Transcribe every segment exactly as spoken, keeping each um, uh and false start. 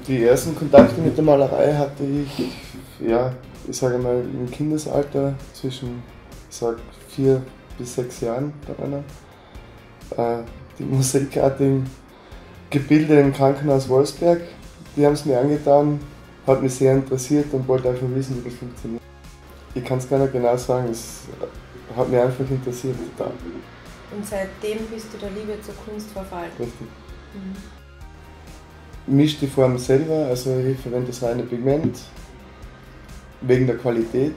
Die ersten Kontakte mit der Malerei hatte ich, ja, ich sage mal im Kindesalter zwischen, ich sag, vier bis sechs Jahren daran. Äh, die mosaikartigen Gebilde im Krankenhaus Wolfsberg, die haben es mir angetan, hat mich sehr interessiert und wollte einfach wissen, wie das funktioniert. Ich kann es gar nicht genau sagen, es hat mich einfach interessiert total. Und seitdem bist du der Liebe zur Kunst verfallen? Richtig. Mhm. Misch die Form selber, also ich verwende das reine Pigment, wegen der Qualität.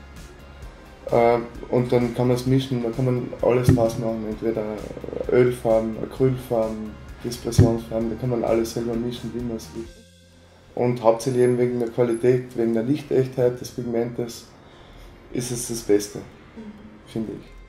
Und dann kann man es mischen, da kann man alles draus machen, entweder Ölfarben, Acrylfarben, Dispersionsfarben, da kann man alles selber mischen, wie man es will. Und hauptsächlich eben wegen der Qualität, wegen der Lichtechtheit des Pigmentes ist es das Beste, finde ich.